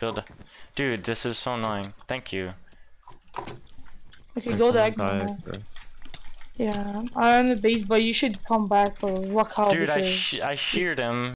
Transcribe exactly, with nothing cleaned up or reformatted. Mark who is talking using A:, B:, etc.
A: build a... Dude, this is so annoying. Thank you.
B: Okay,
C: There's
B: go
C: someone
B: back now.
C: died, bro.
B: Yeah, I'm on the base, but you should come back or walk out.
A: Dude, I
B: because
A: sh I sheared him.